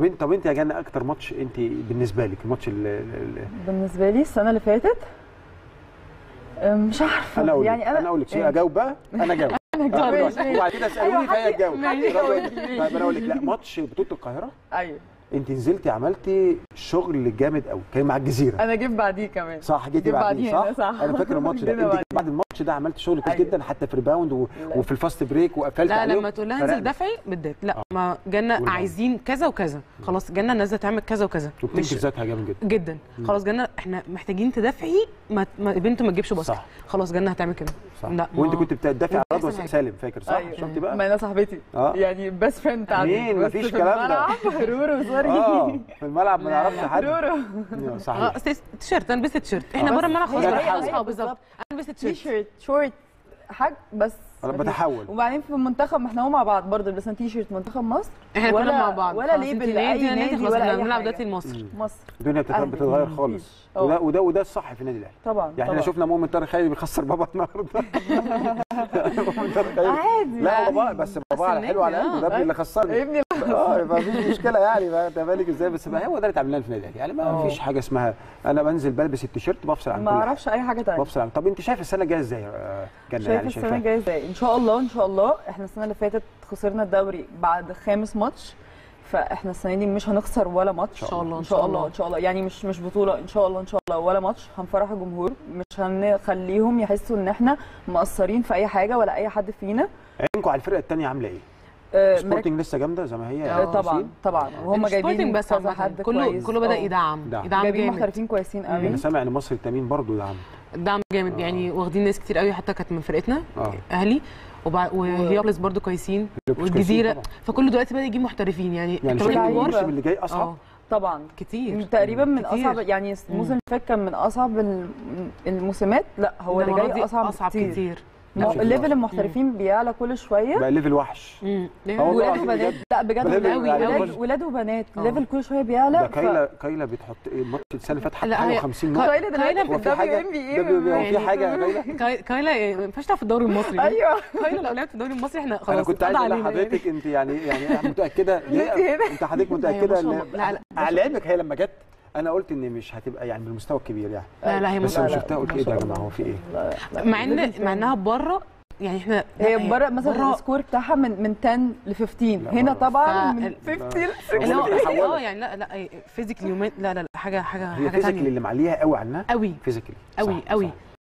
طب انت يا جنة اكتر ماتش انت بالنسبه لك الماتش بالنسبه لي السنه اللي فاتت مش عارفه انا يعني انا اقول لك شيء اجاوب بقى انا اجاوب وبعد كده اسالوني فهي تجاوب. انا اقول لك لا ماتش بطوله القاهره. ايوه انت نزلتي عملتي شغل جامد قوي كان مع الجزيره. انا جيت بعديه كمان. صح جيتي بعديه صح؟ انا فاكر الماتش ده. انت بعد الماتش ده عملت شغل كويس جدا حتى في ريباوند وفي الفاست بريك وقفلت عليهم. لا لما تقول لها انزل دفعي بالذات لا ما جنة عايزين كذا وكذا خلاص جنة نازله تعمل كذا وكذا مش ذاتها جامد جدا خلاص جنة احنا محتاجين تدافعي بنت ما تجيبش باسكت خلاص جنة هتعمل كده. لا وانت كنت بتدافعي على رضوى سالم فاكر صح؟ شفتي بقى ما انا صاحبتي يعني بيست فريند بتاعتي مفيش كلام ده رورو سوري في الملعب ما نعرفش حد رورو صحيح تيشيرت انا لبست تيشيرت احنا بره الملعب خلاص اصحاب بالظبط انا لبست تيشيرت شورت حاجه بس انا بتحول. وبعدين في المنتخب ما احنا مع بعض برضه لبسنا تيشيرت منتخب مصر احنا كلنا مع بعض ولا ليبل لاي نادي خلاص احنا بنلعب دلوقتي لمصر. الدنيا بتتغير خالص وده الصح في النادي الاهلي طبعا. يعني احنا شفنا مؤمن طارق خيري بيخسر بابا النهارده عادي لا بابا بس بابا على حلو على قلبه ده ابني اللي خسرني ابني ما فيش مشكله يعني بقى انت مالك ازاي بس بقى هو ده اللي اتعملناه في النادي الاهلي يعني ما فيش حاجه اسمها انا بنزل بلبس التيشيرت بفصل عن ما اعرفش اي حاجه ثانيه بفصل عن. طب انت شايف السنه الجايه ازاي يا جنة؟ شايف السنه الجايه ازاي؟ ان شاء الله احنا السنه اللي فاتت خسرنا الدوري بعد 5 ماتش فاحنا السنه دي مش هنخسر ولا ماتش ان شاء الله يعني مش بطوله ان شاء الله ولا ماتش هنفرح الجمهور مش هنخليهم يحسوا ان احنا مقصرين في اي حاجه ولا اي حد فينا. عينكم على الفرقه الثانيه عامله ايه؟ سبورتنج لسه جامده زي ما هي طبعا وهم جايبين بس كذا حد كله بدا يدعم جايبين محترفين كويسين قوي. انا سامع ان مصر التامين برضه دعم جامد يعني واخدين ناس كتير قوي حتى كانت من فرقتنا اهلي وهيابلس برضو كويسين والجزيره فكل دلوقتي بدا يجيب محترفين يعني الموسم اللي جاي اصعب طبعا كتير تقريبا من اصعب يعني الموسم اللي فات كان من اصعب الموسمات لا هو اللي جاي اصعب كتير. الليفل المحترفين بيعلى كل شويه بقى ليفل وحش ولاد وبنات لا بجد قوي ولاد وبنات الليفل كل شويه بيعلى كايلا بتحط الماتش السنه اللي فاتت حاجه 50 نقطه كايلا دلوقتي في حاجه كايلا ما ينفعش تلعب في الدوري المصري ايوه كايلا لو لعبت في الدوري المصري احنا خلاص انا كنت عايز اقول لحضرتك انت يعني متاكده انت حضرتك متاكده ان علمك هي لما جت انا قلت ان مش هتبقى يعني بالمستوى الكبير يعني لا هي بس انا شفتها قلت ايه ده يا جماعه هو في ايه مع انها بره يعني احنا هي بره مثلا السكور بتاعها من 10 ل 15 هنا طبعا من 15 يعني لا فيزيكلي لا حاجه هي فيزيكلي اللي معليها قوي عنها قوي فيزيكلي قوي